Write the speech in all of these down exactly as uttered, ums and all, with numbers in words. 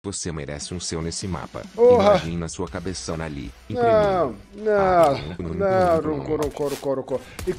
Você merece um seu nesse mapa. Porra. Imagina sua cabeçona ali. Não, não, Ah, não, Runcô, Runcô, Runcô, Runcô. E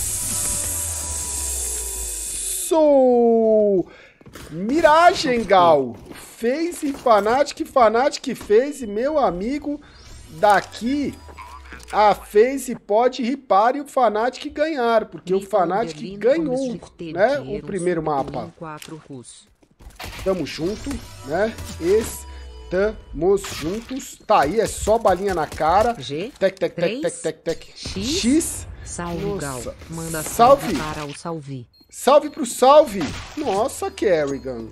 começou! Miragem, Gal. Phase Fnatic, Fnatic Phase, meu amigo. Daqui, a Phase pode ripar e o Fnatic ganhar, porque o Fnatic ganhou, né, o primeiro mapa. Tamo junto, né? Estamos juntos. Tá aí, é só balinha na cara. G, tec, tec, tec, tec, tec, tec. X. X. Salve, Gal. Manda Salve. salve para o salve. Salve pro salve. Nossa, Kerrigan.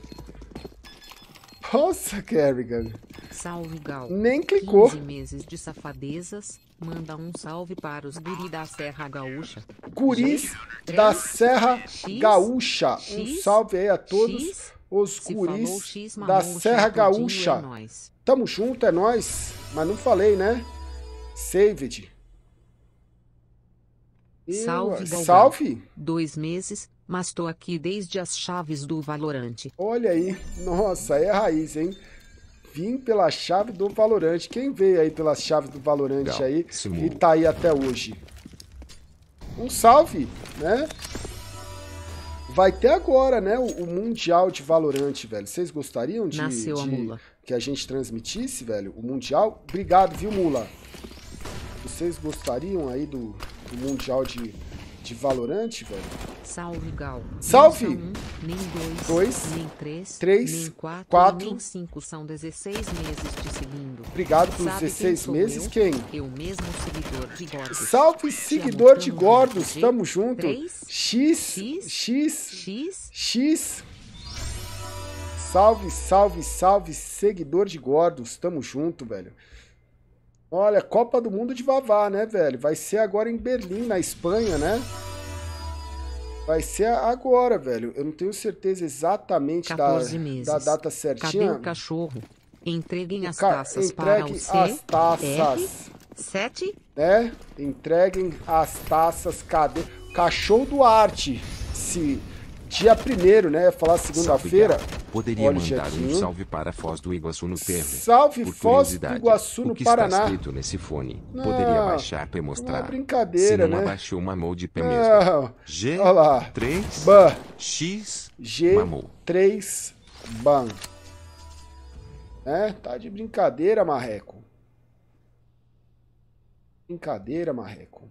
Nossa, Kerrigan. Salve, Gal. Nem clicou. quinze meses de safadezas. Manda um salve para os guri da Serra Gaúcha. Guris G, da três, Serra X, Gaúcha. Um X, salve aí a todos X, os se guris falou X, da mamou, Serra X, todinho, Gaúcha. é nóis. Tamo junto, é nóis. Mas não falei, né? Saved. Eu- Salve, Galgão. Salve. Dois meses, mas tô aqui desde as chaves do Valorante. Olha aí. Nossa, é a raiz, hein? Vim pela chave do Valorante. Quem veio aí pelas chaves do Valorante Legal. aí Simu. e tá aí até hoje? Um salve, né? Vai ter agora, né, o, o Mundial de Valorante, velho. Vocês gostariam de, Nasceu a de mula. que a gente transmitisse, velho, o Mundial? Obrigado, viu, Mula? Vocês gostariam aí do, do Mundial de, de Valorante, velho? Salve, Gal. Salve! Nem são um, nem dois, Dois, nem três, três, nem quatro, quatro. nem cinco. São dezesseis meses te seguindo. Obrigado pelos Sabe quem dezesseis sou meses, eu? quem? Eu mesmo, seguidor de Gordos. Salve, Te seguidor amo, de tamo Gordos, junto. tamo junto. Três, X, X, X, X. X. Salve, salve, salve, seguidor de Gordos, tamo junto, velho. Olha, Copa do Mundo de Vavá, né, velho? Vai ser agora em Berlim, na Espanha, né? Vai ser agora, velho. Eu não tenho certeza exatamente da, quatorze meses. da data Cadê certinha. o cachorro? Entreguem as Ca- taças para o Entreguem C, as taças, R, sete. né? Entreguem as taças, cadê? Cachorro Duarte, se dia primeiro, né? Ia falar segunda-feira. Salve, Gal. Poderia Olha o mandar um Jequinho. salve para Foz do Iguaçu no P R. Salve, Por Foz do curiosidade, Iguaçu, no o que Paraná. está escrito nesse fone? Não, Poderia baixar para mostrar. não é brincadeira, Se não né? abaixou, mamou de pé mesmo. Não. G, Olha lá. três, Ban. X, G mamou. três ban. É, tá de brincadeira, marreco. Brincadeira, marreco.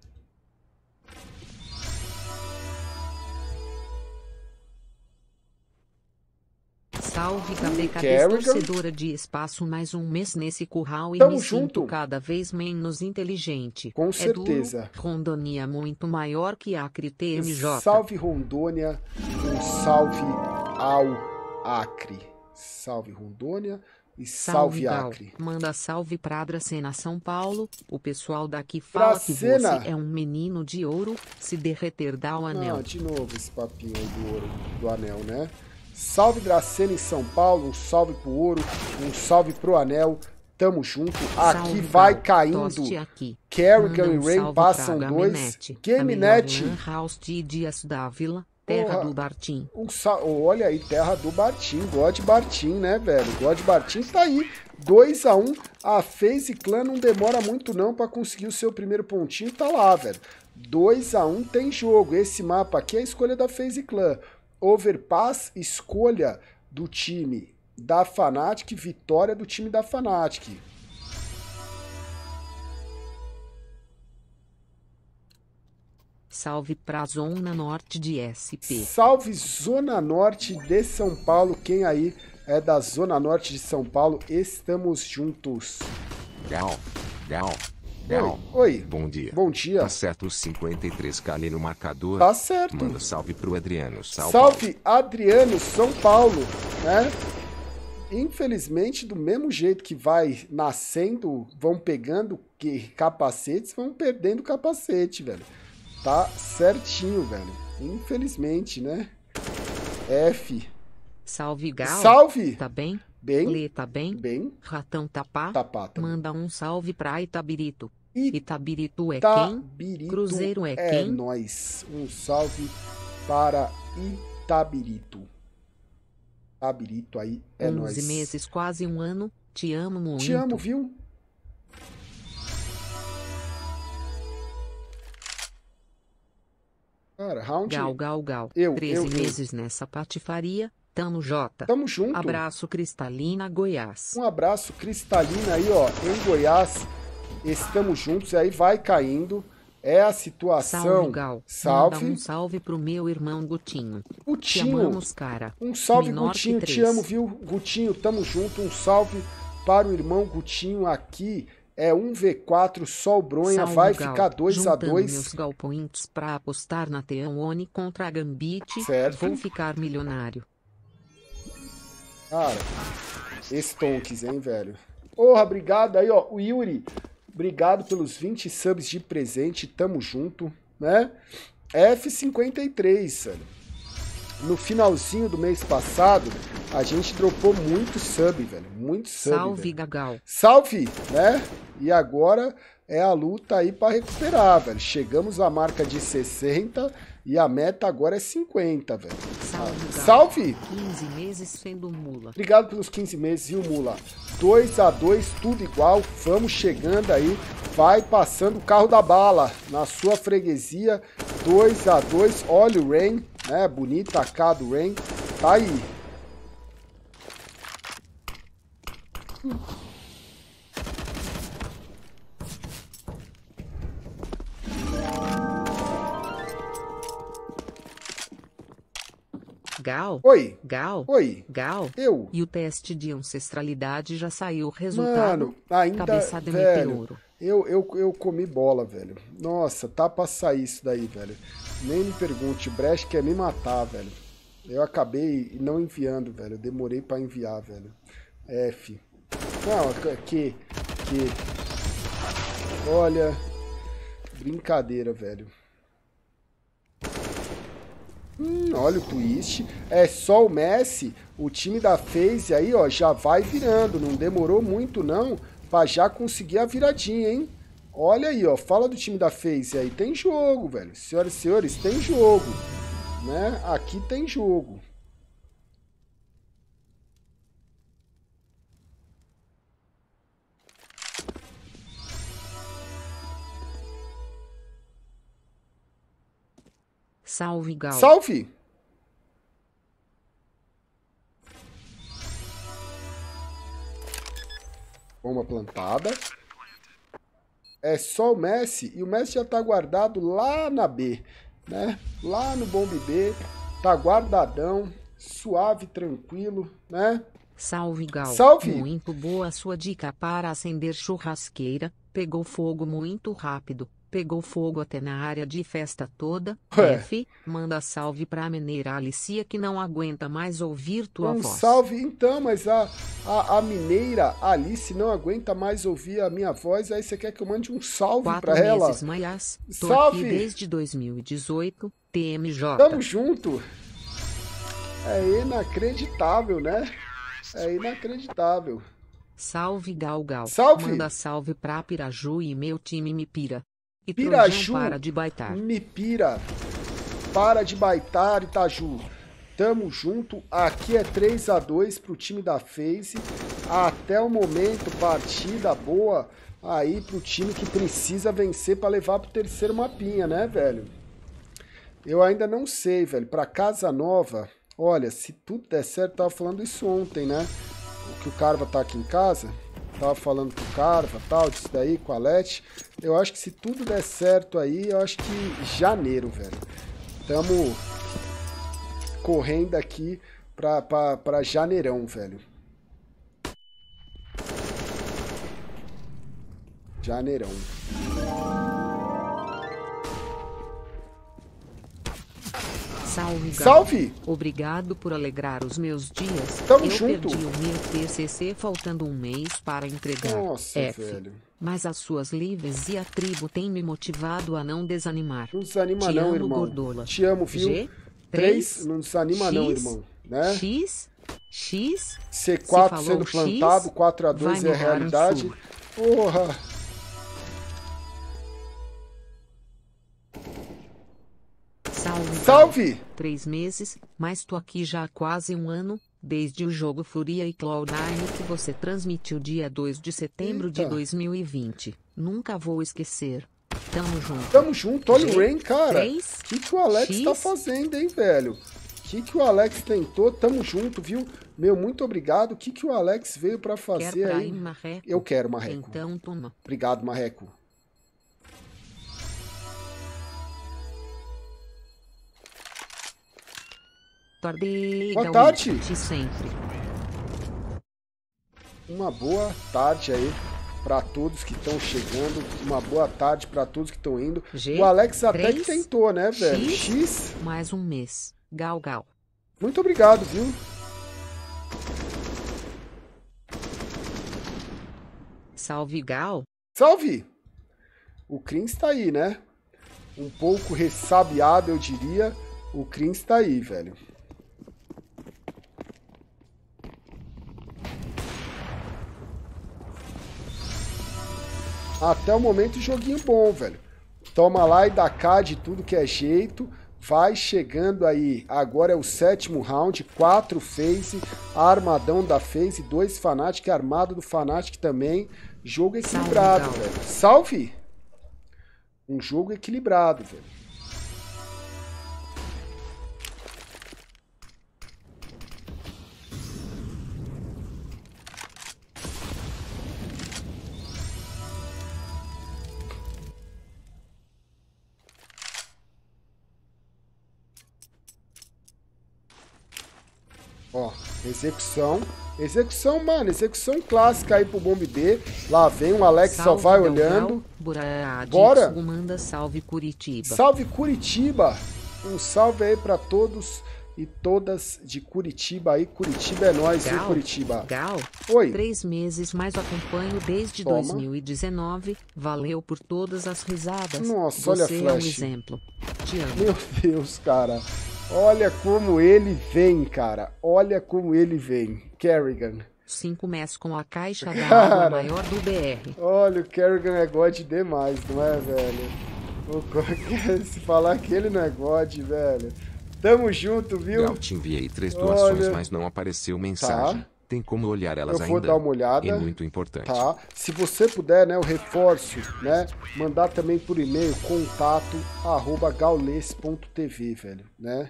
Salve, cadê, cadê Kerrigan. torcedora de espaço mais um mês nesse curral e Tamo me junto. sinto cada vez menos inteligente. Com É certeza. duro, Rondônia muito maior que Acre T M J. Salve Rondônia, um salve ao Acre. Salve Rondônia e salve, Gal. Acre. Manda salve pra Dracena São Paulo. O pessoal daqui fala Dracena. que você é um menino de ouro. Se derreter dá o anel. Ah, de novo esse papinho aí do ouro, do anel, né? Salve Dracena em São Paulo, um salve pro ouro, um salve pro anel. Tamo junto. Aqui Salve, vai Gal. caindo. Toste aqui. Kerrigan Manda e um Rain salve passam pra dois. Gamenet, a Gamenet. melhor lan house de Dias da Vila, terra Porra. do Bartim. Um sal... Olha aí, terra do Bartim, God Bartim, né, velho? God Bartim tá aí, dois a um. A FaZe Clan não demora muito não pra conseguir o seu primeiro pontinho, tá lá, velho. dois a um tem jogo. Esse mapa aqui é a escolha da FaZe Clan. Overpass, escolha do time da Fnatic, vitória do time da Fnatic. Salve pra Zona Norte de S P. Salve Zona Norte de São Paulo. Quem aí é da Zona Norte de São Paulo? Estamos juntos. Gal, Gal, Gal. Oi, oi. Bom dia. Bom dia. Tá certo os cinquenta e três K ali no marcador. Tá certo. Manda salve pro Adriano. Salve. Salve Adriano, São Paulo, né? Infelizmente, do mesmo jeito que vai nascendo, vão pegando que- capacetes, vão perdendo capacete, velho. Tá certinho, velho. Infelizmente, né? F. Salve, Gal. Salve! Tá bem? Bem, Lê, tá bem? bem, Ratão Tapá. tapá também. Manda um salve pra Itabirito. E Itabirito é quem? Itabirito Cruzeiro é é quem? nós. Um salve para Itabirito. Abirito aí, é nóis. onze meses, quase um ano. Te amo muito. Te amo, viu? Cara, round... Gal, gal, gal. Eu, treze eu, eu. meses nessa patifaria. Tamo J. Tamo junto. Abraço Cristalina, Goiás. Um abraço Cristalina aí, ó, em Goiás. Estamos juntos, aí vai caindo. É a situação. Salve, Gal. Salve. Manda um salve pro meu irmão Gutinho. Gutinho. Te amamos, cara. Um salve, Menor Gutinho. que Te três. amo, viu? Gutinho, tamo junto. Um salve para o irmão Gutinho aqui. É um v quatro, Sol Bronha. Salve, Vai Gal. ficar dois a Juntando dois. meus galpoints pra apostar na Teone contra a Gambit. Certo. Vou ficar milionário. Cara, estonques, hein, velho? Porra, obrigado aí, ó. O Yuri, obrigado pelos vinte subs de presente. Tamo junto, né? F cinquenta e três, velho. No finalzinho do mês passado, a gente dropou muito sub, velho. Muito sub, Salve, velho. Gagal. Salve, né? E agora é a luta aí pra recuperar, velho. Chegamos à marca de sessenta e a meta agora é cinquenta, velho. Salve, Gal. Salve! quinze meses sendo mula. Obrigado pelos quinze meses, viu, Mula? dois a dois, tudo igual. Vamos chegando aí. Vai passando o carro da bala na sua freguesia. dois a dois. Olha o Rain, né? Bonita a K do Rain. Tá aí. Hum. Gal. Oi. Gal. Oi. Gal. Eu. E o teste de ancestralidade já saiu o resultado. Mano, ainda, Cabeçada velho, meteoro. eu, eu, eu comi bola, velho. Nossa, tá pra sair isso daí, velho. Nem me pergunte, o Brecht quer me matar, velho. Eu acabei não enviando, velho. Eu demorei pra enviar, velho. F. Não, que, que. Olha, brincadeira, velho. Hum, olha o twist. É só o Messi. O time da FaZe aí, ó, já vai virando. Não demorou muito, não, pra já conseguir a viradinha, hein? Olha aí, ó. Fala do time da FaZe aí. Tem jogo, velho. Senhoras e senhores, tem jogo. Né? Aqui tem jogo. Salve, Gal. Salve! Bomba plantada. É só o Messi. E o Messi já tá guardado lá na B, né? Lá no Bomb B. Tá guardadão. Suave, tranquilo, né? Salve, Gal. Salve! Muito boa a sua dica para acender churrasqueira. Pegou fogo muito rápido. Pegou fogo até na área de festa toda. Ué. F, manda salve pra mineira Alicia que não aguenta mais ouvir tua Um voz. salve, então, mas a, a, a mineira Alice não aguenta mais ouvir a minha voz, aí você quer que eu mande um salve Quatro pra ela? meses, Maias. Tô Salve! aqui desde dois mil e dezoito. T M J. Tamo junto! É inacreditável, né? É inacreditável. Salve, Gal Gal. Salve! Manda salve pra Piraju e meu time me pira. E Piraju, Trojão para de baitar. me pira. Para de baitar, Itaju. Tamo junto. Aqui é três a dois pro time da FaZe. Até o momento, partida boa aí pro time que precisa vencer pra levar pro terceiro mapinha, né, velho? Eu ainda não sei, velho. Pra Casa Nova, olha, se tudo der certo, tava falando isso ontem, né? Que o Carva tá aqui em casa. Tava falando com o Carva, tal, disso daí, com a Leti. Eu acho que se tudo der certo aí, eu acho que janeiro, velho. Tamo correndo aqui pra, pra, pra janeirão, velho. Janeirão. Salve, Gal. Salve! Obrigado por alegrar os meus dias. Tamo Eu junto. perdi o meu T C C faltando um mês para entregar. Nossa, F. velho. Mas as suas lives e a tribo têm me motivado a não desanimar. Não desanima Te não, amo, irmão. Gordola. Te amo, viu? G, Três, três, não desanima não, X, irmão. Né? X, X, C quatro se sendo falou plantado, X, quatro a dois vai é me dar um realidade. surto. Porra! Salve, Gal. Salve! Três meses, mas tô aqui já há quase um ano. desde o jogo Fúria e cloud nine que você transmitiu dia dois de setembro Eita. de dois mil e vinte. Nunca vou esquecer. Tamo junto. Tamo junto, olha G, o Rain, cara. três, O que, que o Alex X. tá fazendo, hein, velho? O que, que o Alex tentou? Tamo junto, viu? Meu, muito obrigado. O que, que o Alex veio pra Quer fazer pra aí? ir, Marreco? Eu quero, Marreco. Então toma. Obrigado, Marreco. Tordei, Boa tarde. Te sempre. Uma boa tarde aí pra todos que estão chegando. Uma boa tarde pra todos que estão indo. G, O Alex até três, que tentou, né, velho? X. X. Mais um mês. Gal, gal. Muito obrigado, viu? Salve, gal. Salve! O Crins tá aí, né? Um pouco ressabiado, eu diria. O Crins tá aí, velho. Até o momento, joguinho bom, velho. Toma lá e dá cá de tudo que é jeito. Vai chegando aí. Agora é o sétimo round. Quatro phase. Armadão da phase. Dois Fnatic. Armado do Fnatic também. Jogo equilibrado, Salve, velho. Salve! Um jogo equilibrado, velho. Ó, execução. Execução, mano. Execução clássica aí pro Bomb B. Lá vem o Alex, só Salve, vai Gal, olhando. Gal. Bora. Bora. Manda salve Curitiba. Salve Curitiba. Um salve aí pra todos e todas de Curitiba aí. Curitiba é nóis, viu, Gal, Curitiba? Gal, Oi. três meses mais acompanho desde Toma. dois mil e dezenove. Valeu por todas as risadas. Nossa, olha a Você é um flash. exemplo. Te amo. Meu Deus, cara. Olha como ele vem, cara. Olha como ele vem. Kerrigan. Cinco meses com a caixa da Cara. água maior do B R. Olha, o Kerrigan é God demais, não é, velho? O... Se falar que ele não é God, velho. Tamo junto, viu? Gal, te enviei três doações, Olha. mas não apareceu mensagem. Tá. Tem como olhar elas Eu vou ainda? dar uma olhada. É muito importante. Tá. Se você puder, né, eu reforço, né, mandar também por e-mail contato arroba gaules ponto tv, velho, né?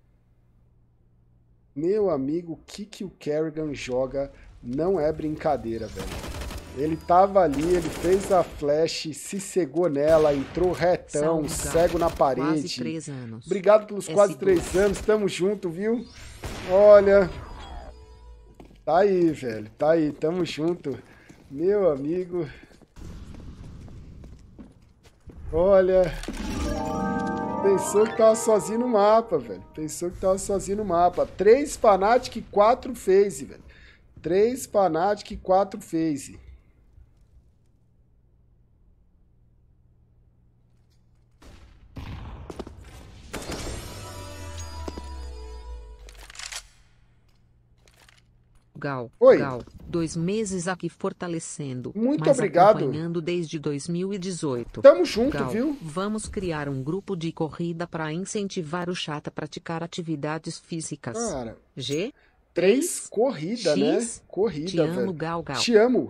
Meu amigo, o que que o Kerrigan joga não é brincadeira, velho. Ele tava ali, ele fez a flash, se cegou nela, entrou retão, Salve, Gal. cego na Quase parede. três anos. Obrigado pelos quase S dois. três anos, tamo junto, viu? Olha, tá aí, velho, tá aí, tamo junto. Meu amigo. Olha, pensou que tava sozinho no mapa, velho. Pensou que tava sozinho no mapa. Três Fnatic e quatro phase, velho. Três Fnatic e quatro phase. Gal, Oi. Gal, dois meses aqui fortalecendo. Muito mas obrigado. acompanhando desde dois mil e dezoito. Tamo junto, Gal, viu? vamos criar um grupo de corrida para incentivar o chat a praticar atividades físicas. Cara, G, três corrida, né? X, Corrida, te amo, velho. Gal, Gal. Te amo.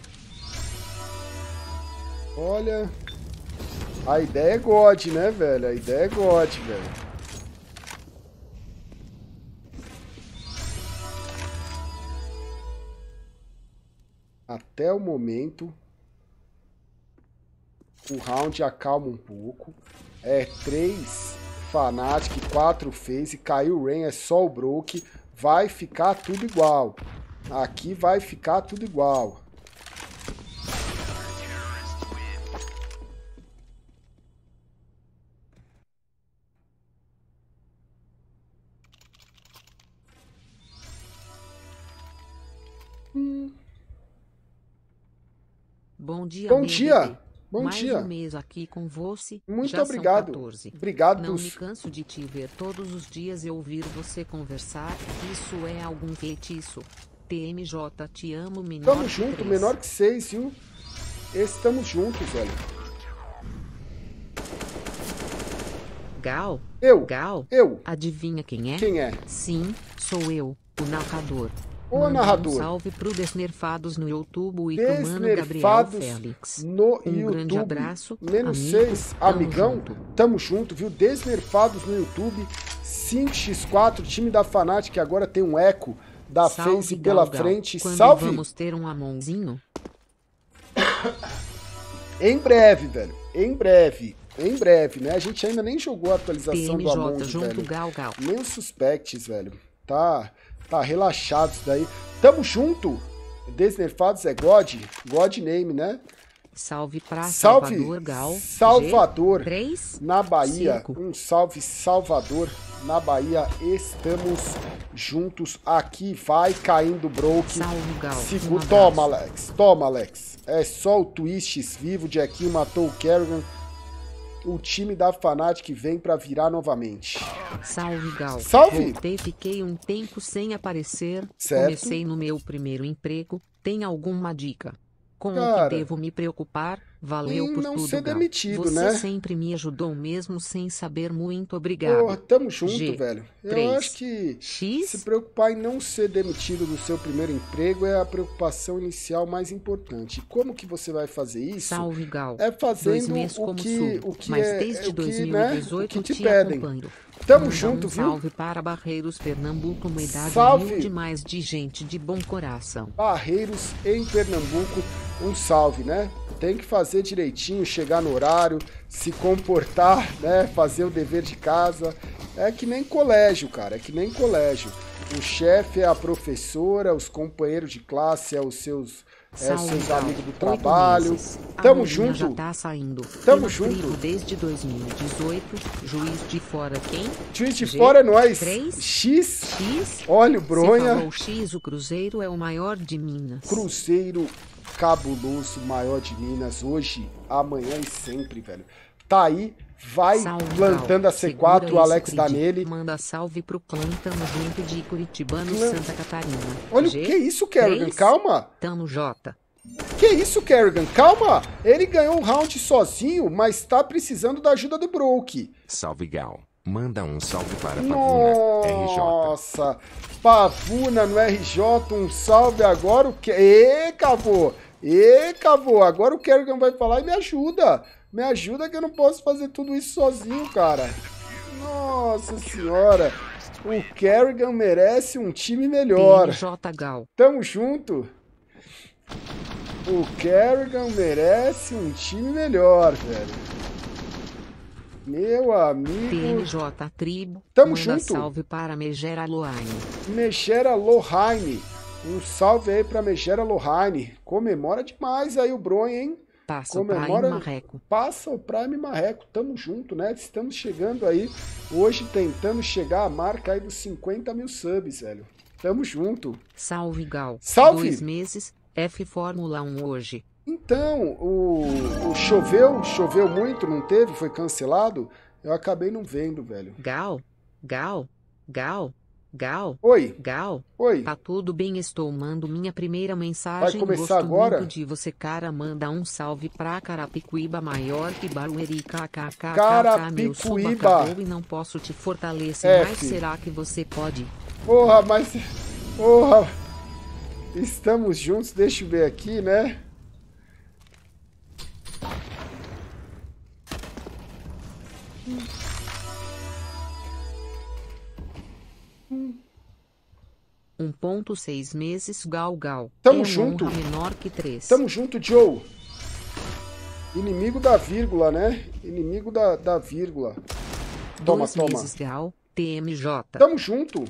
Olha, a ideia é God, né, velho? A ideia é God, velho. Até o momento, o round acalma um pouco. É três Fnatic, quatro phase, caiu o Rain, é só o Broke. Vai ficar tudo igual. Aqui vai ficar tudo igual. Hum. Bom dia, Bom meu dia. bebê. Bom Mais dia. um mês aqui com você. Muito Já obrigado. São quatorze. Obrigado Não dos- me canso de te ver todos os dias e ouvir você conversar. Isso é algum feitiço. T M J, te amo, menor Tamo que junto, três. menor que seis, viu? Esse tamo juntos, velho. Gal, Eu, Gal, eu. adivinha quem é? Quem é? Sim, sou eu. O narrador. Ô, Manda narrador. Um salve pro Desnerfados no YouTube e pro mano Gabriel Desnerfados Félix. no Um YouTube. grande abraço, Menos amigo, seis, tamo amigão. junto. Tamo junto, viu? Desnerfados no YouTube. cinco por quatro, time da Fnatic, que agora tem um eco da Salve, Face pela Gal Gal. frente. Quando Salve! vamos ter um Amonzinho? Em breve, velho. Em breve. Em breve, né? A gente ainda nem jogou a atualização do T M J Among, junto velho. Gal Gal. Nem os suspects, velho. Tá, tá relaxado isso daí. Tamo junto. Desnerfados é God. God name, né? Salve pra Salve, Salvador Gal. Salvador, três, na Bahia. cinco. Um salve, Salvador, na Bahia. Estamos juntos aqui. Vai caindo, Broke. Salve Gal. Sigo- Um Toma, abraço. Alex. Toma, Alex. É só o Twists vivo. Jackinho matou o Kerrigan. O time da Fnatic vem pra virar novamente. Salve Gal. Salve. Voltei, fiquei um tempo sem aparecer. Certo. Comecei no meu primeiro emprego. Tem alguma dica? Com Cara, o que devo me preocupar? Valeu em por não tudo, ser Gal. demitido, Você né? sempre me ajudou mesmo sem saber. Muito obrigado. Porra, tamo junto, G, velho. Eu três, acho que se X? preocupar em não ser demitido do seu primeiro emprego é a preocupação inicial mais importante. E como que você vai fazer isso? Salve Gal. É Dois fazendo meses o como que, sub, o que mas é, desde é o que, dois mil e né, dezoito o que te te pedem. acompanho. Tamo Manda junto, um viu? salve para Barreiros, Pernambuco, uma idade Salve. humilde, mas de gente de bom coração. Barreiros em Pernambuco, um salve, né? Tem que fazer direitinho, chegar no horário, se comportar, né? Fazer o dever de casa. É que nem colégio, cara, é que nem colégio. O chefe é a professora, os companheiros de classe é os seus, é os Salve, seus Gal. amigos do Oito trabalho. meses. A Tamo Bolinha junto. já tá saindo. Tamo Pela junto. tribo desde dois mil e dezoito. Juiz de fora quem? Juiz de G, fora é nós. três, X, X? olha o Se Bronha. falou X, o Cruzeiro é o maior de Minas. Cruzeiro cabuloso, maior de Minas, hoje, amanhã e sempre, velho. Tá aí, vai Salve, plantando Gal. a C quatro, Segura o Alex esse dá Creed. nele. Manda salve pro clã, tamo junto de Curitibano, Clã. Santa Catarina. Olha o G, que é isso, Kerrigan, três, calma. Tamo J. Que isso, Kerrigan, calma. Ele ganhou um round sozinho, mas tá precisando da ajuda do Broke. Salve Gal. Manda um salve para Pavuna, R J. Nossa, Pavuna no R J, um salve agora. O que? Ê, Cavô, ê, Cavô, agora o Kerrigan vai falar e me ajuda. Me ajuda que eu não posso fazer tudo isso sozinho, cara. Nossa senhora, o Kerrigan merece um time melhor. T M J Gal. Tamo junto. O Kerrigan merece um time melhor, velho. Meu T amigo. M J Tribo. Tamo Manda junto. salve para Megera Loaine. Megera Lohane. Um salve aí pra Megera Lohane. Comemora demais aí o Bronha, hein? Passa o Comemora. Prime Marreco. Passa o Prime Marreco. Tamo junto, né? Estamos chegando aí. Hoje tentando chegar à marca aí dos cinquenta mil subs, velho. Tamo junto. Salve Gal. Salve. Dois meses. F Fórmula um hoje. Então, o, o choveu, choveu muito, não teve? Foi cancelado? Eu acabei não vendo, velho. Gal. Gal. Gal. Gal. Oi, Gal. oi. Tá tudo bem, estou mando minha primeira mensagem. Vai começar Gosto agora? muito de você, cara. Manda um salve pra Carapicuíba, maior que Barueri, kkk. Meu sub Carapicuíba. acabou e não posso te fortalecer, F. mas será que você pode? Porra, mas... Porra. Estamos juntos, deixa eu ver aqui, né? um ponto seis meses, Gal Gal. Tamo é junto. honra menor que três. Tamo junto, Joe. Inimigo da vírgula, né? Inimigo da, da vírgula. Toma, Dois toma. meses, Gal. T M J. Tamo junto.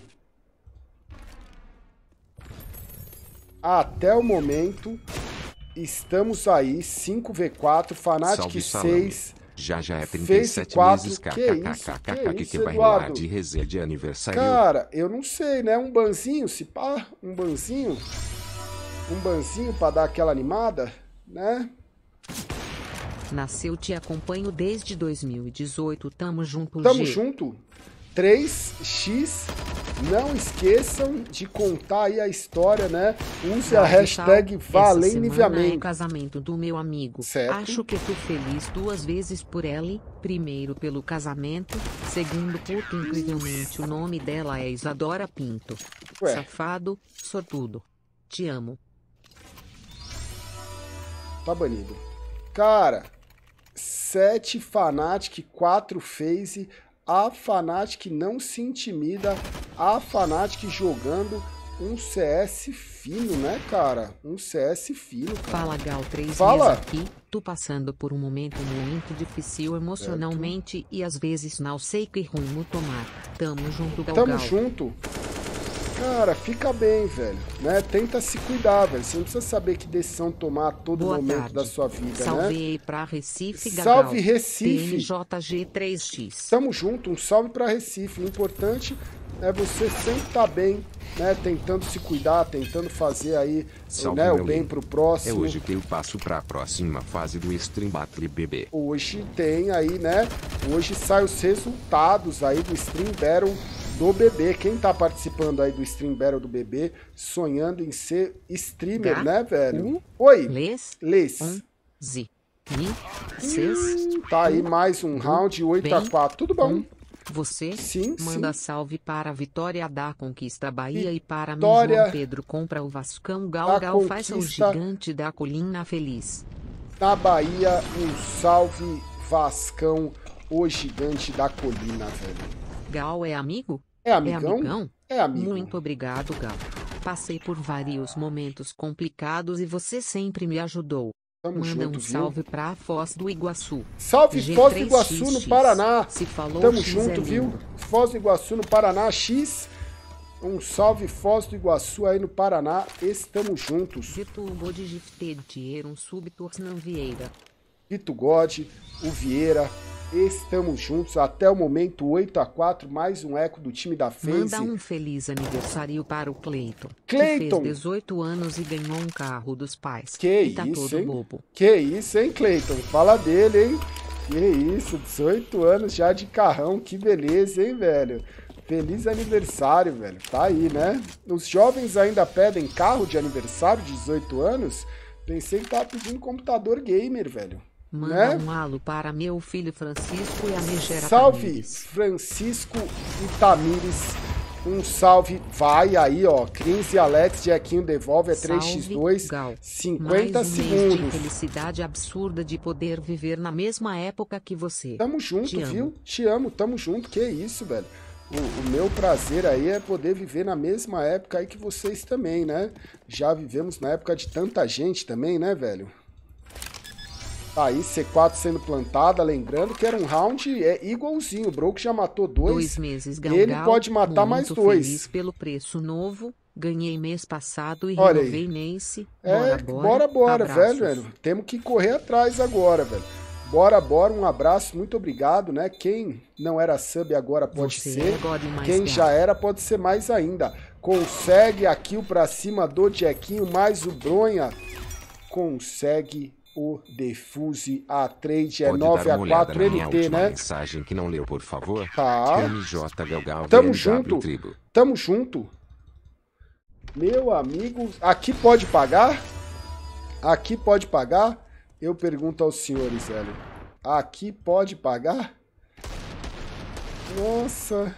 Até o momento, estamos aí, cinco v quatro, Fnatic Salve, salame. seis. Já já é trinta e sete quatro. meses, Que isso, kkkk, que que isso, vai rolar Eduardo? de resenha de aniversário. Cara, eu não sei, né? Um banzinho, se pá, um banzinho. Um banzinho pra dar aquela animada, né? Nasceu, te acompanho desde dois mil e dezoito. Tamo junto, Tamo G. junto. três x Não esqueçam de contar aí a história, né? Use a Tá, hashtag Vital, essa semana é o Valeniviamento. casamento do meu amigo. Certo. Acho que tô feliz duas vezes por ela. Primeiro pelo casamento, segundo porque incrivelmente o nome dela é Isadora Pinto. Ué. Safado, sortudo. Te amo. Tá banido. Cara, sete Fnatic, quatro FaZe. A Fnatic não se intimida. A Fnatic jogando um C S fino, né, cara? Um C S fino, cara. Fala Gal três Fala. meses aqui, tô passando por um momento muito difícil emocionalmente e às vezes não sei que rumo tomar. Tamo junto, Gal Tamo Gal. junto. Cara, fica bem, velho, né? Tenta se cuidar, velho. Você não precisa saber que decisão tomar a todo Boa momento tarde. da sua vida, Salve né? aí pra Recife, Gal Salve, Gal. Recife. T N J G três X. Tamo junto, um salve pra Recife. O importante é você sempre estar bem, né? Tentando se cuidar, tentando fazer aí, Salve, né, o meu bem lindo. pro É próximo. hoje que eu passo pra próxima fase do Stream Battle Bebê. Hoje tem aí, né? Hoje saem os resultados aí do Stream Battle do bebê. Quem tá participando aí do Stream Battle do bebê, sonhando em ser streamer, Ga- né, velho? U- Oi, Les, Lês. um, Z, Mi, Cs, Tá aí mais um round, oito a quatro. Tudo bom? um. Você Sim, manda sim. salve para a Vitória da Conquista Bahia e para mim Vitória João Pedro compra o Vascão da Gal Gal faz o Conquista. gigante da colina feliz. Na Bahia, um salve Vascão, o gigante da colina, velho. Gal é amigo? É É amigão? amigão? É amigo. Muito obrigado, Gal. Passei por vários momentos complicados e você sempre me ajudou. Tamo Manda junto, um viu? salve pra Foz do Iguaçu. Salve G Foz do três Iguaçu X no X. Paraná. Se falou, Tamo X é junto, viu? lindo. Foz do Iguaçu no Paraná, X. Um salve Foz do Iguaçu aí no Paraná. Estamos juntos. Getúlio de Gifted, um subtors não Vieira. Vito God, o Vieira. Estamos juntos até o momento oito a quatro, mais um eco do time da FaZe. Manda um feliz aniversário para o Cleiton. Cleiton. Que fez dezoito anos e ganhou um carro dos pais. Que e tá isso, todo hein? bobo. Que isso, hein, Cleiton? Fala dele, hein? Que isso, dezoito anos já de carrão, que beleza, hein, velho? Feliz aniversário, velho. Tá aí, né? Os jovens ainda pedem carro de aniversário de dezoito anos? Pensei que tava pedindo computador gamer, velho. Manda Né? um alô para meu filho Francisco e a Megera Salve, Tamires. Francisco e Tamires. Um salve. Vai aí, ó. Cris e Alex, Jequinho devolve, é três por dois, Gal. cinquenta Mais um mês de segundos. felicidade absurda de poder viver na mesma época que você. Tamo junto, Te amo. viu? Te amo, tamo junto. Que isso, velho. O, o meu prazer aí é poder viver na mesma época aí que vocês também, né? Já vivemos na época de tanta gente também, né, velho? Tá aí, C quatro sendo plantada, lembrando que era um round é igualzinho. O Broke já matou dois. Dois meses, Gal ele Gal, pode matar muito mais dois. Feliz pelo preço novo. Ganhei mês passado e Olha aí. renovei nesse. É, bora, bora, velho, velho. Temos que correr atrás agora, velho. Bora, bora, um abraço, muito obrigado, né? Quem não era sub agora pode Você ser. é God mais Quem Gal. já era pode ser mais ainda. Consegue a kill pra cima do Jequinho, mais o Bronha. Consegue o Defuse. A trade é Pode nove dar a uma olhada quatro na minha M T, última né? mensagem que não leu, por favor. Tá. M J Galgal Tamo V N W junto. Tribo. Tamo junto. Meu amigo, aqui pode pagar? Aqui pode pagar? Eu pergunto aos senhores, velho. Aqui pode pagar? Nossa.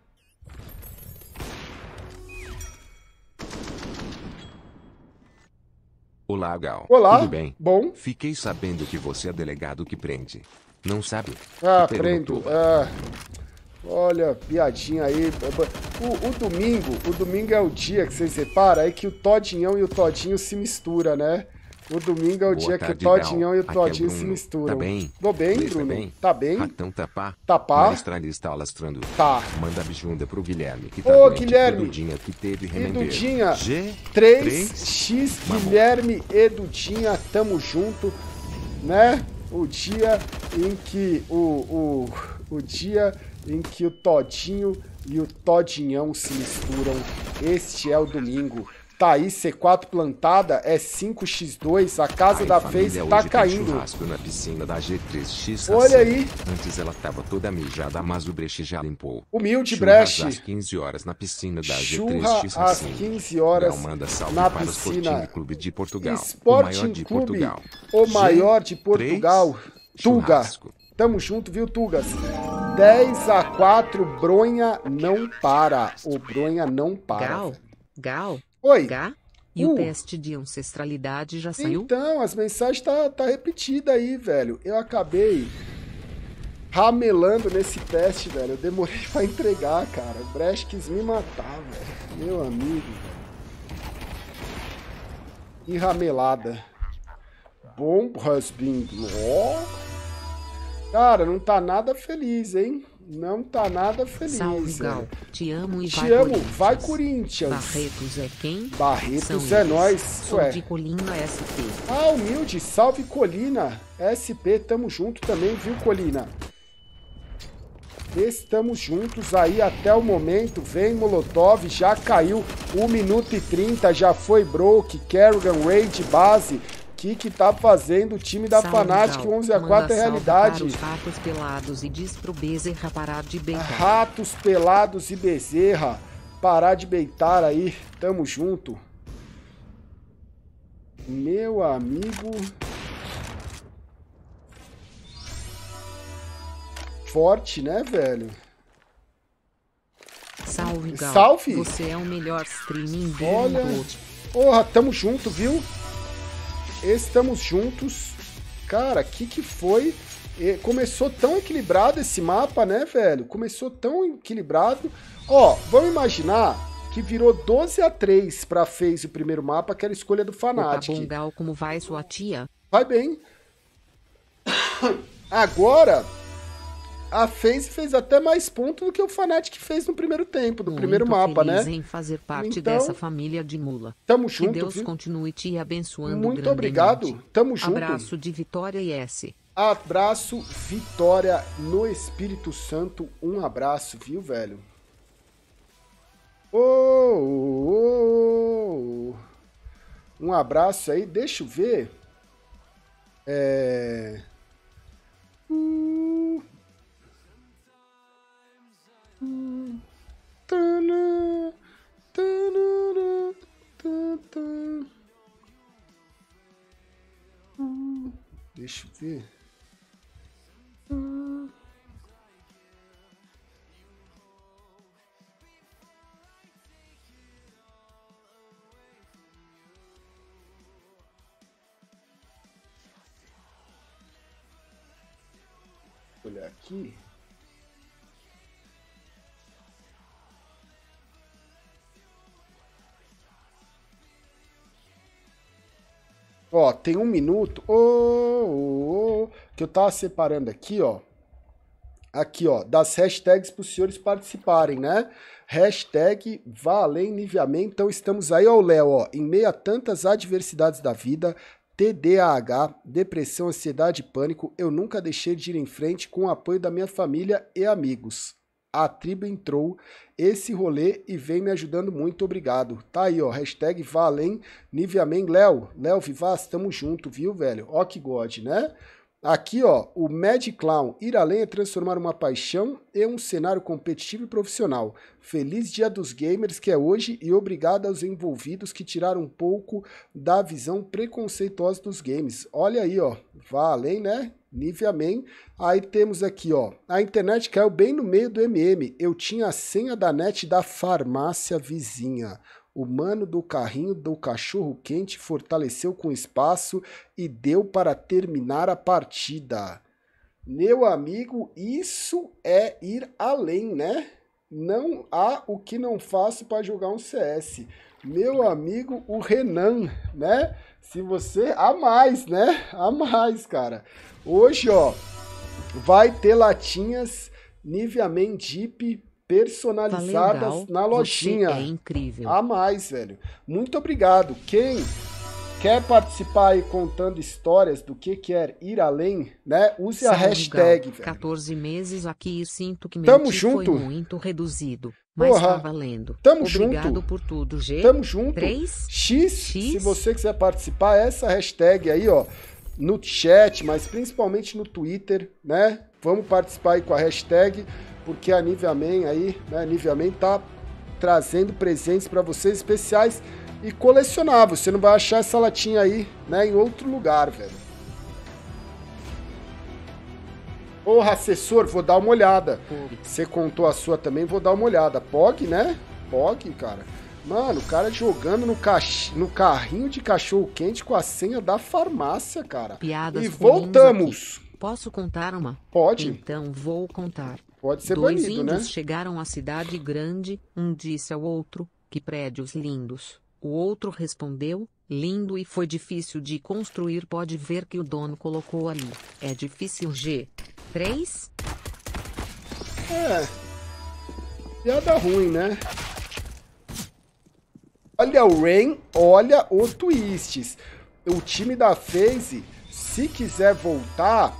Olá, Gal. Olá. Tudo bem? Bom. Fiquei sabendo que você é delegado que prende. Não sabe? Ah, Que prendo. perguntou. Ah, olha, piadinha aí. O, o domingo, o domingo é o dia que vocês reparam aí que o Todinhão e o Todinho se misturam, né? O domingo é o Boa dia que o tarde, Todinhão Gal. e o Aqui é Todinho se Bruno. misturam. Tá bem? Tô bem, Liz, Bruno. Tá bem? Tá bem? Ratão tapá. Tapá. Maestralha está alastrando. Tá. Manda bijunda pro Guilherme, que tá Ô, doente, Guilherme. pro Dudinha, que teve E remender. Dudinha, G três x Vamos. Guilherme e Dudinha, tamo junto, né? O dia em que o, o, o dia em que o Todinho e o Todinhão se misturam. Este é o domingo. tá aí, C quatro plantada, é cinco por dois, a casa Ai, da família, FaZe hoje tá tem caindo. churrasco na piscina da G três X. Olha aí. Antes ela tava toda mijada, mas o Breche já limpou. Humilde Churras Breche. às quinze horas na piscina da Churra G três X. às quinze horas Léo manda salve na para o piscina. Sporting Clube de Portugal. Sporting o maior de Clube, Portugal. o maior de Portugal. G três, Tuga. churrasco. Tamo junto, viu, Tugas? dez a quatro, Bronha não para. O Bronha não para. Gal, Gal, Oi. Gá, e Uh. o teste de ancestralidade já saiu? Então, as mensagens tá, tá repetida aí, velho. Eu acabei ramelando nesse teste, velho. Eu demorei pra entregar, cara. O Brecht quis me matar, velho. Meu amigo, velho. E ramelada. Bomb has been locked. Cara, não tá nada feliz, hein? Não tá nada feliz. Salve, velho. Gal. Te amo e Te vai amo, Corinthians. vai Corinthians. Barretos é quem? Barretos São é eles. nós. Sou Ué. de Colina S P. Ah, humilde, salve Colina. S P, tamo junto também, viu, Colina? Estamos juntos aí até o momento. Vem Molotov, já caiu. um minuto e trinta, já foi broke. Kerrigan, Raid, base. O que que tá fazendo o time da Salve, Fnatic? Gal. onze a Manda quatro é salve realidade. para os ratos pelados e diz pro Bezerra parar de beitar. Ratos pelados e Bezerra. Parar de beitar aí. Tamo junto. Meu amigo. Forte, né, velho? Salve, Gal. Salve. Você é o melhor streaming do Olha. mundo. Porra, tamo junto, viu? Estamos juntos. Cara, que que foi? E começou tão equilibrado esse mapa, né, velho? Começou tão equilibrado. Ó, vamos imaginar que virou doze a três pra FaZe o primeiro mapa, que era a escolha do Opa, Fnatic. bom, Gal, como vai sua tia? Vai bem. Agora, a FaZe fez até mais pontos do que o Fnatic fez no primeiro tempo, do Muito primeiro mapa, feliz né? em fazer parte Então, dessa família de mula. Tamo Que junto, Deus viu? continue te abençoando Muito grandemente. obrigado. Tamo junto. Abraço de Vitória e S. Abraço, Vitória no Espírito Santo. Um abraço, viu, velho? Oh, oh, oh. Um abraço aí. Deixa eu ver. É... Uh, uh, tana, tana, tana, tana. Uh, deixa eu ver. Uh. Olha aqui. Ó, tem um minuto. Oh, oh, oh, que eu tava separando aqui, ó. Aqui, ó, das hashtags para os senhores participarem, né? Hashtag vá além, Niveamém. Então estamos aí, ó, o Léo, ó. Em meio a tantas adversidades da vida, T D A H, depressão, ansiedade e pânico, eu nunca deixei de ir em frente com o apoio da minha família e amigos. A tribo entrou esse rolê e vem me ajudando muito, obrigado. Tá aí, ó, hashtag vá além, Niveamém. Léo, Léo Vivaz, tamo junto, viu, velho? Ó que God, né? Aqui, ó, o Mad Clown, ir além é transformar uma paixão em um cenário competitivo e profissional. Feliz Dia dos Gamers, que é hoje, e obrigado aos envolvidos que tiraram um pouco da visão preconceituosa dos games. Olha aí, ó, vá além, né? Niveamém. Aí temos aqui, ó, a internet caiu bem no meio do M M. Eu tinha a senha da net da farmácia vizinha. O mano do carrinho do cachorro quente fortaleceu com espaço e deu para terminar a partida. Meu amigo, isso é ir além, né? Não há o que não faço para jogar um C S. Meu amigo, o Renan, né? Se você... Há mais, né? Há mais, cara. Hoje, ó, vai ter latinhas Niveamém Deep personalizadas Valeu, Gal. na lojinha. Você é incrível. A mais, velho. Muito obrigado. Quem quer participar aí contando histórias do que quer ir além, né? Use Salve, a hashtag, Gal. velho. quatorze meses aqui e sinto que meu Tamo ti junto. foi muito reduzido. Mas Porra, tá valendo. tamo Obrigado junto. por tudo, G. Tamo junto. três X, X. se você quiser participar, essa hashtag aí, ó, no chat, mas principalmente no Twitter, né? Vamos participar aí com a hashtag, porque a Nivea Man aí, né? A Nivea Man tá trazendo presentes para vocês especiais e colecionáveis. Você não vai achar essa latinha aí, né, em outro lugar, velho. Porra, assessor, vou dar uma olhada. Você contou a sua também, vou dar uma olhada. Pog, né? Pog, cara. Mano, o cara jogando no, cach... no carrinho de cachorro-quente com a senha da farmácia, cara. Piadas e ruins voltamos. aqui. Posso contar uma? Pode. Então vou contar. Pode ser Dois banido, índios né? chegaram à cidade grande, um disse ao outro, que prédios lindos. O outro respondeu, lindo e foi difícil de construir, pode ver que o dono colocou ali. É difícil, G. três É. Piada ruim, né? Olha o Rain, olha o Twists. O time da FaZe, se quiser voltar,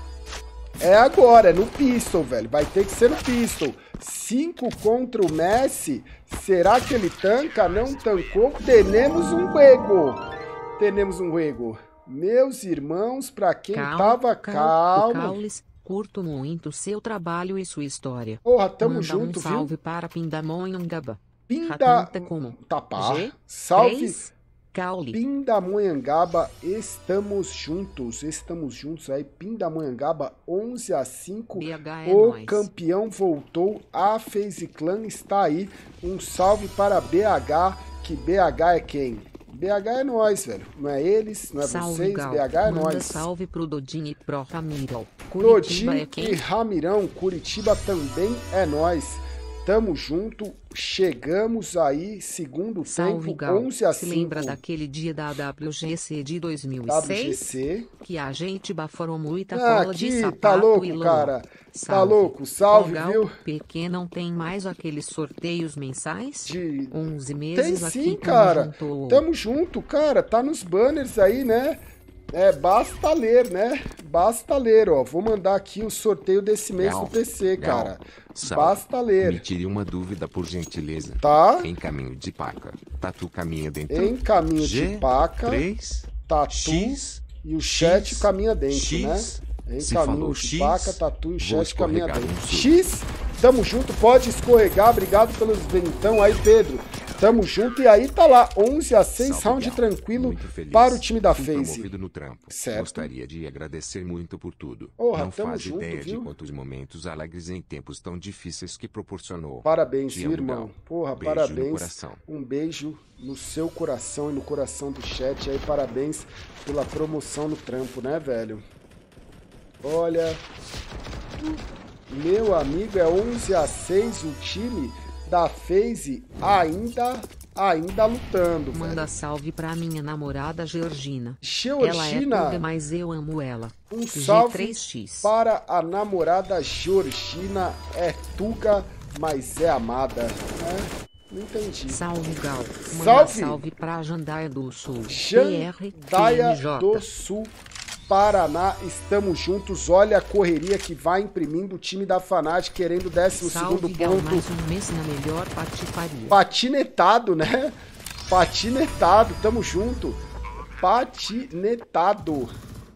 é agora, é no Pistol, velho. Vai ter que ser no Pistol. cinco contra o Messi. Será que ele tanca? Não tancou. Tenemos um juego. Tenemos um juego. Meus irmãos, pra quem calma, tava calma. calmo. Caules, curto muito seu trabalho e sua história. Porra, tamo Manda junto, um salve viu? para Pindamonhangaba. Pinda... Ratanta como? Tapá. G, Salve. três, Caule. Pindamonhangaba, estamos juntos. Estamos juntos aí. Pindamonhangaba, onze a cinco. B H é o nóis. campeão voltou. A FaZe Clan está aí. Um salve para B H, que B H é quem? B H é nós, velho. Não é eles, não é Salve, vocês. Gal. B H é Manda nós. salve pro Dodin e pro Ramiro. Curitiba Dodin é quem? e Ramirão, Curitiba também é nós. Tamo junto, chegamos aí, segundo Salve, tempo, Gal. onze a Se cinco. lembra daquele dia da W G C de dois mil e W G seis? C. Que a gente baforou muita Ah, cola de aqui, sapato tá louco, e lã. cara. Tá Salve. louco, salve, Ó, Gal, viu? Porque não tem mais aqueles sorteios mensais? De... onze Tem meses sim, aqui cara. juntou. Tamo junto, cara. Tá nos banners aí, né? É, basta ler, né? Basta ler, ó. Vou mandar aqui o sorteio desse mês Gal, do P C, Gal, cara. salve. Basta ler. Me tire uma dúvida, por gentileza. Tá? Em caminho de paca, tatu caminha dentro. Em caminho G, de paca, três, tatu X, e o chat X, caminha dentro, X, né? Em se caminho falou de X, paca, tatu e o vou chat caminha escorregar dentro. no sul. X, tamo junto, pode escorregar. Obrigado pelos ventão aí, Pedro. Tamo junto e aí tá lá, onze a seis, Salve, round Gal. tranquilo Muito feliz. para o time da Fui FaZe. promovido no trampo. Certo. Gostaria de agradecer muito por tudo. Porra, Não tamo faz junto, ideia viu? de quantos momentos alegres em tempos tão difíceis que proporcionou. Parabéns, Te viu, amo, irmão? Gal. Porra, Beijo no parabéns. coração. Um beijo no seu coração e no coração do chat aí. Parabéns pela promoção no trampo, né, velho? Olha, meu amigo, é onze a seis o time da FaZe ainda ainda lutando, Manda velho. salve pra minha namorada Georgina. Georgina, Ela é tudo, mas eu amo ela. um G salve três X. para a namorada Georgina. É Tuga, mas é amada. É, não entendi. Salve, Gal. Manda Salve. salve pra Jandaia do Sul. Jandaia P R, do Sul, Paraná, estamos juntos. Olha a correria que vai imprimindo o time da Fnatic, querendo o décimo Salve, segundo Gal, ponto. mais um mês na melhor patifaria. Patinetado, né? Patinetado, tamo junto. Patinetado.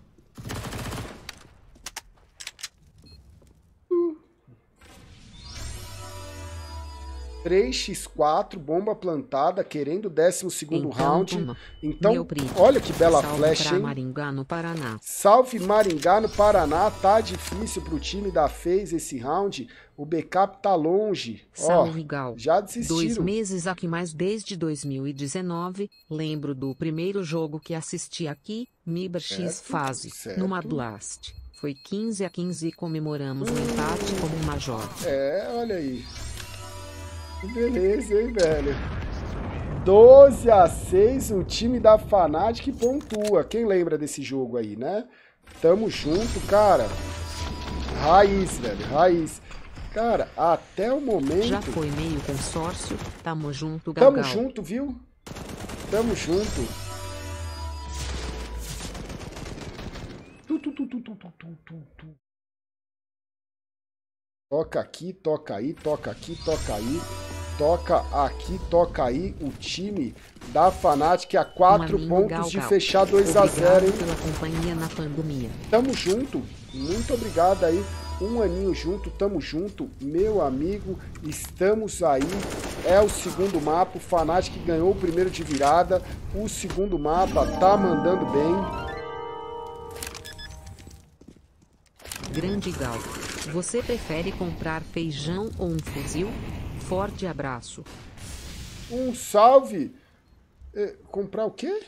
três a quatro, bomba plantada, querendo o décimo segundo Então, round. toma. Então, Meu primo. olha que bela Salve flecha, pra hein? Maringá, no Paraná. Salve Maringá, no Paraná. Tá difícil pro time da FaZe esse round. O backup tá longe. Salve, Ó, Gal. já Dois desistiram. meses aqui, mas desde dois mil e dezenove, lembro do primeiro jogo que assisti aqui, Miba X Certo, Fase, certo. numa Blast. Foi quinze a quinze e comemoramos o empate como um major. É, olha aí. Que beleza, hein, velho? doze a seis, o time da Fnatic pontua. Quem lembra desse jogo aí, né? Tamo junto, cara. Raiz, velho, raiz. Cara, até o momento... Já foi meio consórcio, tamo junto, Gal. Tamo junto, viu? Tamo junto. Tu, tu, tu, tu, tu, tu, tu, tu, tu. Toca aqui, toca aí, toca aqui, toca aí. toca aqui, toca aí. O time da Fnatic a quatro pontos Gal, de Gal. fechar dois a zero, hein? Pela companhia na pandemia. Tamo junto. Muito obrigado aí. Um aninho junto, tamo junto, meu amigo. Estamos aí. É o segundo mapa. O Fnatic ganhou o primeiro de virada. O segundo mapa tá mandando bem. Grande Gal. Você prefere comprar feijão ou um fuzil? Forte abraço. Um salve. É, comprar o quê?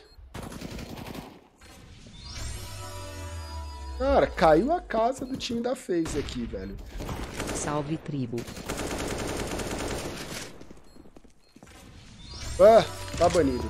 Cara, caiu a casa do time da FaZe aqui, velho. Salve, tribo. Ah, tá banido.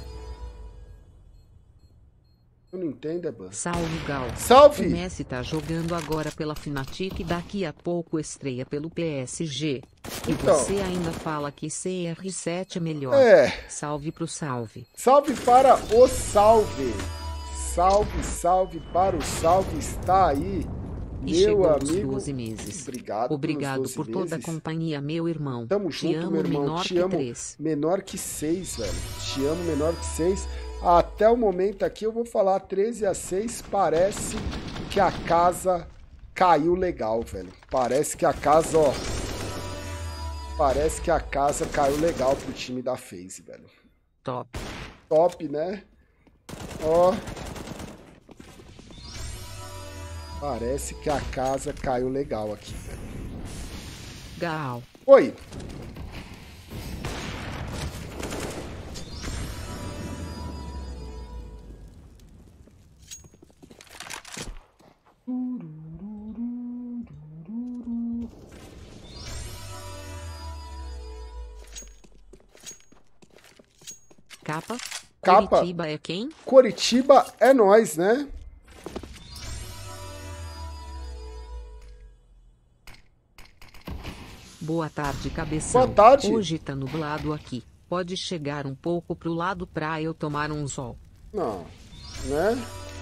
Eu não entendo, é ban. Salve, Gal. Salve! O Messi tá jogando agora pela Fnatic e daqui a pouco estreia pelo P S G. E Então. você ainda fala que C R sete é melhor. É. Salve pro salve. Salve para o salve. Salve, salve para o salve. Está aí, E meu chegou aos amigo. doze meses. Obrigado, Obrigado pelos por doze toda a meses. companhia, meu irmão. Tamo Te junto, amo, meu irmão. menor Te que amo três. menor que seis, velho. Te amo menor que seis. Até o momento aqui eu vou falar treze a seis. Parece que a casa caiu legal, velho. Parece que a casa, ó. Parece que a casa caiu legal pro time da FaZe, velho. Top. Top, né? Ó. Parece que a casa caiu legal aqui, velho. Gal. Oi. Capa. Capa. Curitiba é quem? Coritiba é nós, né? Boa tarde, cabeção. Boa tarde. Hoje tá nublado aqui. Pode chegar um pouco pro lado pra eu tomar um sol. Não, né?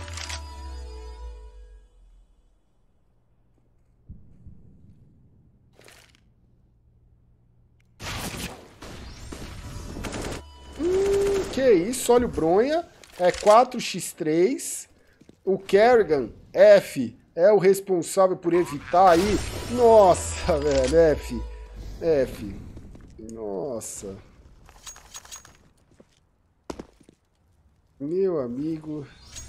Hum, que isso, olha o Bronha. É quatro por três. O Kerrigan, F, é o responsável por evitar aí. Nossa, velho, F. F. Nossa. Meu amigo.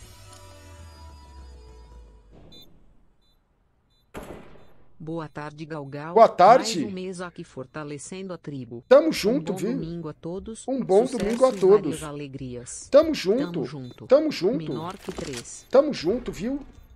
Boa tarde, Galgal. Boa tarde. Mais um mês aqui fortalecendo a tribo. Tamo junto, um bom viu? domingo a todos. Um bom Sucesso domingo a e todos. várias alegrias. Tamo junto. Tamo junto. Tamo junto. Menor que três. Tamo junto, viu?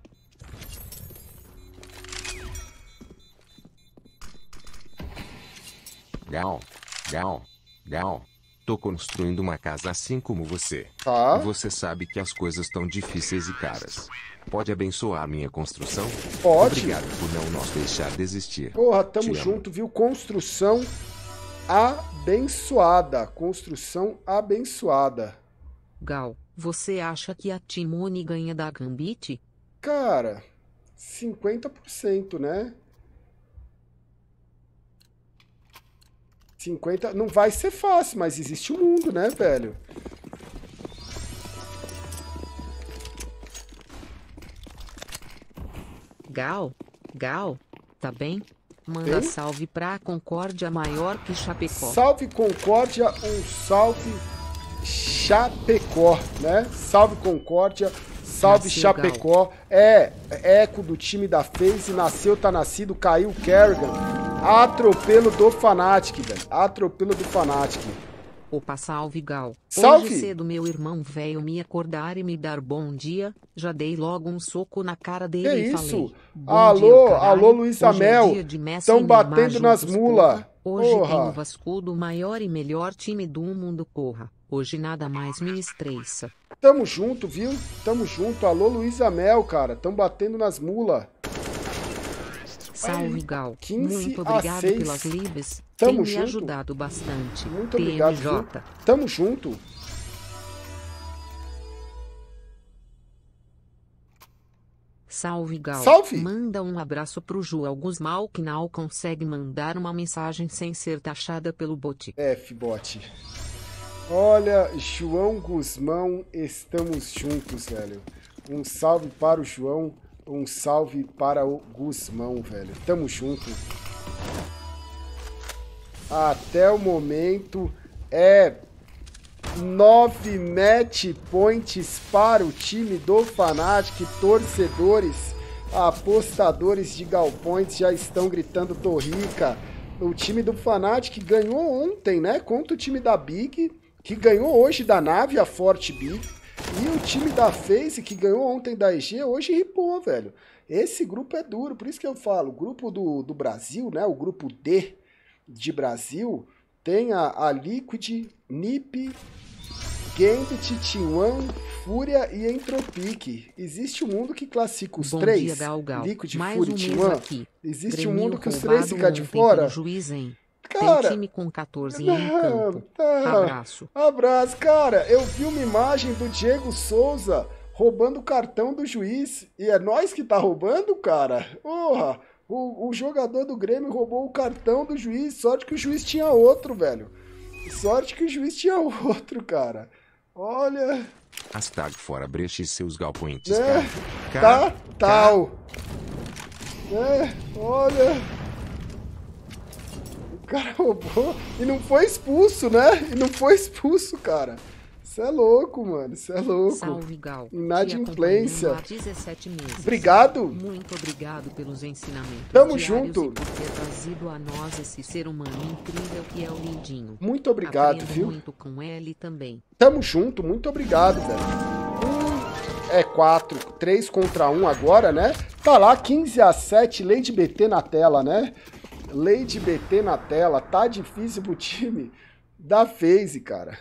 Gal, Gal, Gal. Tô construindo uma casa assim como você. Tá. Você sabe que as coisas estão difíceis e caras. Pode abençoar minha construção? Pode. Obrigado por não nos deixar desistir. Porra, tamo Te amo. junto, viu? Construção abençoada. Construção abençoada. Gal, você acha que a Timone ganha da Gambit? Cara, cinquenta por cento, né? cinquenta, não vai ser fácil, mas existe um mundo, né, velho? Gal, Gal, tá bem? Manda Bem? salve pra Concórdia maior que Chapecó. Salve Concórdia, um salve Chapecó, né? Salve Concórdia, salve Nasceu Chapecó. É, eco do time da FaZe, nasceu, tá nascido, caiu o Kerrigan. Atropelo do Fnatic, velho. Atropelo do Fnatic. Opa, salve, Gal. Salve! Hoje cedo meu irmão veio me acordar e me dar bom dia. Já dei logo um soco na cara dele Que e isso? falei. "Bom Alô, dia, caralho. alô, Luiz Hoje é Amel. dia de Messi Tão e Neymar batendo nas juntos, mula. porra. Hoje Porra. tem o Vascudo, o maior e melhor time do mundo, porra. Hoje nada mais me estressa. Tamo junto, viu? Tamo junto. Alô, Luiz Amel, cara. Tão batendo nas mula. Salve, Gal. quinze Muito a obrigado seis. pelas libres. Tamo Tem me junto. ajudado bastante. Muito obrigado, viu? T M J. Tamo junto. Salve, Gal. Salve! Manda um abraço pro João Guzmão que não consegue mandar uma mensagem sem ser taxada pelo bot. F, bot. Olha, João Guzmão, estamos juntos, velho. Um salve para o João, um salve para o Guzmão, velho. Tamo junto. Até o momento é nove match points para o time do Fnatic. Torcedores, apostadores de galpões já estão gritando Torrica. O time do Fnatic ganhou ontem, né? Contra o time da Big, que ganhou hoje da Nave, a Forte Big. E o time da FaZe, que ganhou ontem da E G, hoje ripou, velho. Esse grupo é duro, por isso que eu falo, o grupo do, do Brasil, né? O grupo D de Brasil, tem a, a Liquid, N I P, Gambit, T um, Fúria e Entropic. Existe um mundo que classifica os Bom três, dia, Gal, Gal. Liquid, Mais Fúria um e mês T um. aqui. Existe Grêmio um mundo que os roubado três ficam de ontem fora. pelo juiz, hein? Cara, Tem time com quatorze não, em campo. não. Abraço. Abraço, cara. Eu vi uma imagem do Diego Souza roubando o cartão do juiz. E é nós que tá roubando, cara? Porra, o, o jogador do Grêmio roubou o cartão do juiz. Sorte que o juiz tinha outro, velho. Sorte que o juiz tinha outro, cara. Olha... Hashtag fora brecha e seus galpões. Né? Cara. Tá, tal. Né? Olha... O cara roubou e não foi expulso, né? E não foi expulso, cara. Isso é louco, mano. Isso é louco. Salve, Gal. Inadimplência. Há dezessete meses. Obrigado. Muito obrigado pelos ensinamentos. Tamo diários junto. E por ter trazido a nós esse ser humano incrível que é o Lindinho. Muito obrigado, Aprendo viu? muito com ele também. Tamo junto. Muito obrigado, velho. Um é quatro, três contra um agora, né? Tá lá, quinze a sete, Lady B T na tela, né? Lady B T na tela. Tá difícil pro time da FaZe, cara.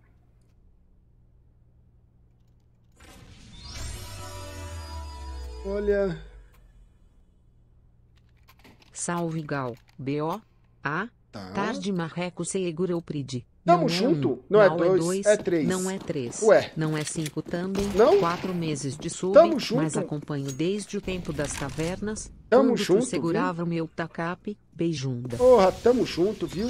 Olha... Salve, Gal. B O A Tá. Tarde Marreco segura o Pride. Tamo Não junto? É um, Não é não dois, é três. Não é três. Ué. Não é cinco também. Não? Quatro meses de sub. Tamo junto. Mas acompanho desde o tempo das cavernas. Tamo quando junto, tu segurava o meu tacape. Beijunda. Porra, tamo junto, viu?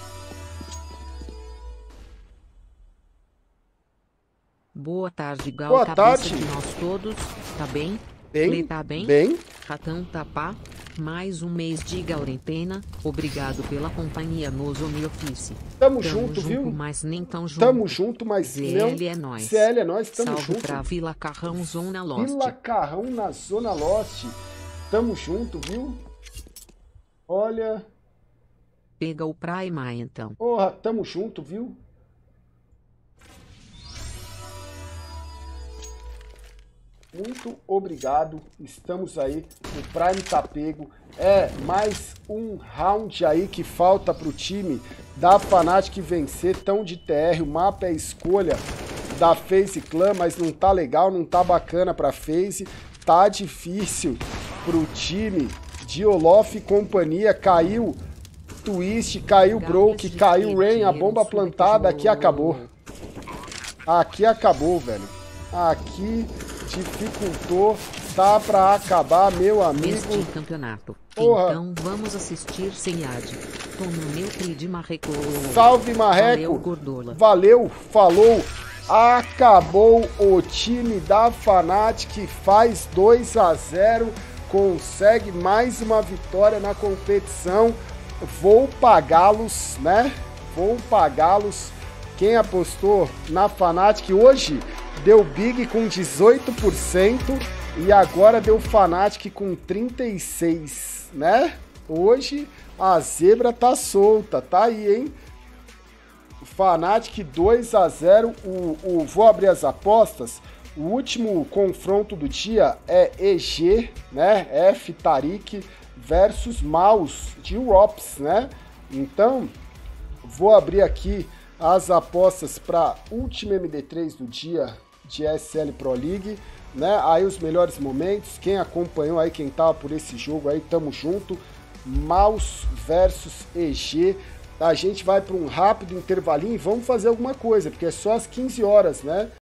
Boa tarde, Gal. Boa Cabeça tarde. de nós todos. Tá bem? Bem, Lê tá bem? bem. Ratão Tapá. Mais um mês de quarentena. Obrigado pela companhia no Zone Office. Tamo, Tamo junto, viu? Mas nem tão junto. Tamo junto, mas Z não... L é nóis. C L é nós, tamo Salve junto. pra Vila Carrão, Zona Lost. Vila Carrão na Zona Lost. Tamo junto, viu? Olha... Pega o Prime então. Porra, tamo junto, viu? Muito obrigado, estamos aí, o Prime tá pego, é mais um round aí que falta pro time da Fnatic vencer, tão de T R, o mapa é escolha da FaZe Clan, mas não tá legal, não tá bacana pra FaZe, tá difícil pro time de Olof e companhia, caiu Twist, caiu Broke, caiu Rain, a bomba plantada, aqui acabou, aqui acabou, velho, aqui... dificultou, tá pra acabar, meu amigo. Este campeonato. Porra. Então vamos assistir sem ad. Toma meu Pride Marreco. Salve, Marreco. Valeu, Gordola. Valeu, falou. Acabou o time da Fnatic, faz dois a zero, consegue mais uma vitória na competição. Vou pagá-los, né? Vou pagá-los. Quem apostou na Fnatic hoje deu Big com dezoito por cento e agora deu Fnatic com trinta e seis por cento, né? Hoje a zebra tá solta, tá aí, hein? Fnatic dois a zero, o, o, vou abrir as apostas. O último confronto do dia é E G, né? F Tarik versus Maus de Rops, né? Então, vou abrir aqui as apostas para último M D três do dia de S L Pro League, né? Aí os melhores momentos, quem acompanhou aí, quem tava por esse jogo aí, tamo junto. Maus versus E G. A gente vai para um rápido intervalinho e vamos fazer alguma coisa, porque é só às quinze horas, né?